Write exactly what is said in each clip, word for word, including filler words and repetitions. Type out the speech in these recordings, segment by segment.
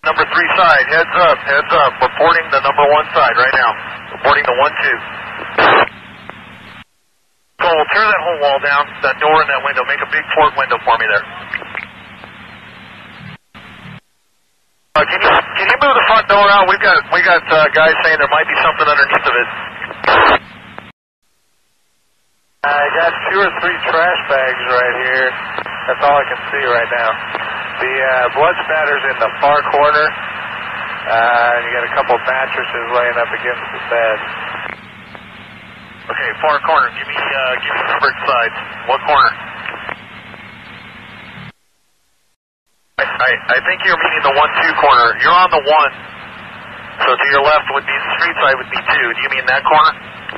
Number three side, heads up, heads up. Reporting the number one side right now. Reporting the one two. So we'll tear that whole wall down, that door and that window. Make a big port window for me there. Uh, can you can you move the front door out? We've got we got uh, guys saying there might be something underneath of it. I got two or three trash bags right here. That's all I can see right now. The uh, blood spatter's in the far corner. Uh, you got a couple mattresses laying up against the bed. Okay, far corner. Give me uh, give me numbered sides. What corner? I, I I think you're meaning the one two corner. You're on the one. So to your left would be the street side would be two. Do you mean that corner?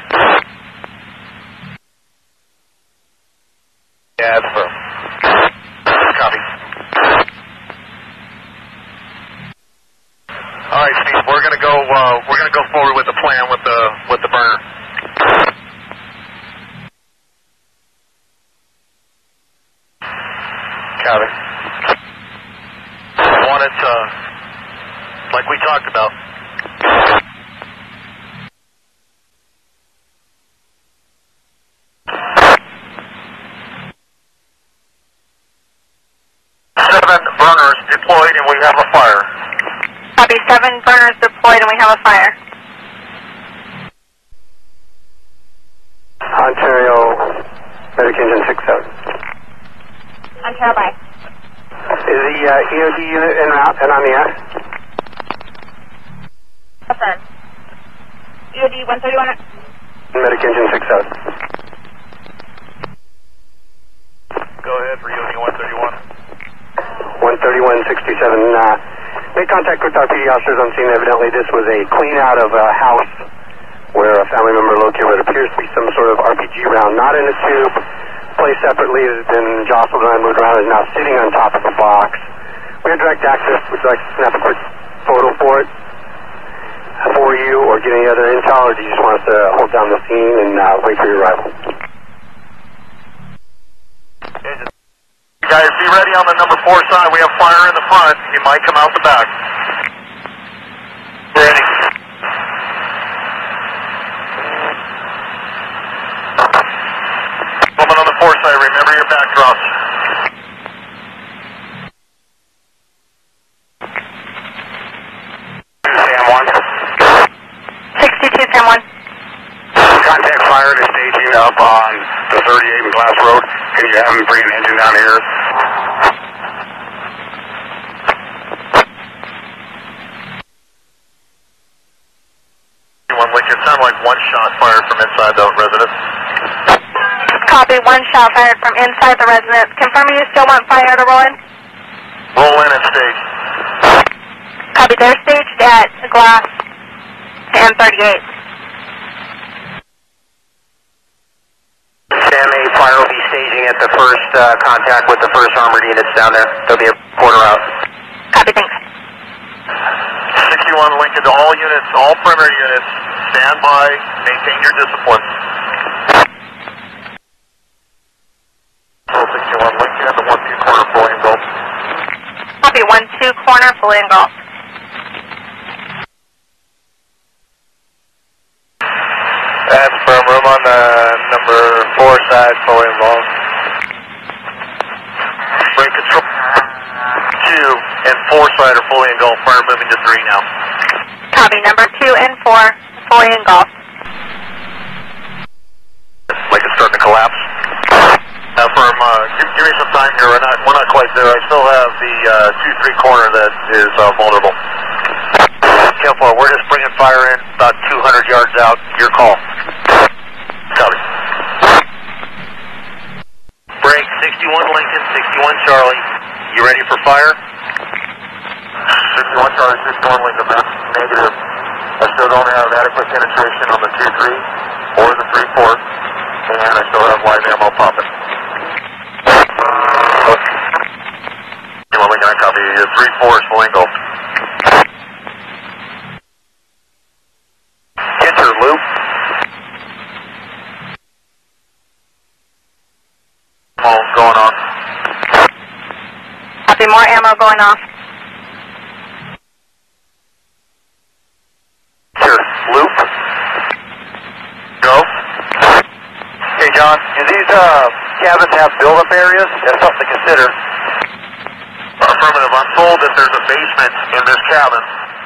Yeah, that's from. Copy. All right, Steve. We're gonna go. Uh, we're gonna go forward with the plan with the with the burner. Copy. I want it uh, like we talked about. Seven burners deployed and we have a fire. Copy, seven burners deployed and we have a fire. Ontario, Medic Engine six seven. Ontario, bye. Is the uh, E O D unit en route and on the F? Affirm. E O D one thirty-one. Medic Engine six seven. Go ahead for E O D one thirty-one. one thirty-one sixty-seven. Uh, made contact with our P D officers on scene. Evidently this was a clean out of a house where a family member located what appears to be some sort of R P G round, not in a tube, placed separately, it has been jostled around, moved around, is now sitting on top of the box. We have direct access. Would you like to snap a quick photo for it? For you, or get any other intel, or do you just want us to hold down the scene and uh, wait for your arrival? Guys, be ready on the number four side. We have fire in the front. He might come out the back. Ready. Woman on the four side, remember your backdrops. Sam one. sixty-two, Sam one. Contact fire to staging up on the thirty-eight and Glass Road. Can you have them bring an engine down here? One Lincoln, sound like one shot fired from inside the residence. Copy, one shot fired from inside the residence. Confirming you still want fire to roll in? Roll in and stage. Copy, they're staged at Glass and thirty-eight. Sammy, fire will be staging at the first uh, contact with the first armored units down there. There'll be a quarter out. Copy, thanks. sixty-one Lincoln to all units, all perimeter units, stand by, maintain your discipline. sixty-one Lincoln at the one two corner fully engulfed. Copy, one two corner fully engulfed. That's from room on the number four side, fully involved. Break control. Two and four side are fully engulfed. Fire moving to three now. Copy, number two and four fully engulfed. Like it's starting to collapse. Uh, from, uh, give, give me some time here. We're not, we're not quite there. I still have the uh, two three corner that is uh, vulnerable. Careful, we're just bringing fire in about two hundred yards out. Your call. Copy. Break sixty-one Lincoln, sixty-one Charlie. You ready for fire? sixty-one Charlie, sixty-one Lincoln, man. Negative. I still don't have adequate penetration on the two three or the three four, and I still have live ammo popping. Lincoln, I copy. three four is full engulfed. Enter loop. Ammo going off. Copy, more ammo going off. one. Do these uh, cabins have build-up areas? That's something to consider. Affirmative. I'm told that there's a basement in this cabin.